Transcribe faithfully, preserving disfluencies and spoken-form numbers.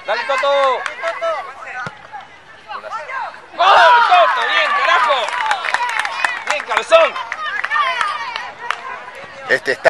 Dale, Toto. ¡Oh, Toto! ¡Bien, carajo! ¡Bien, cabezón! Este está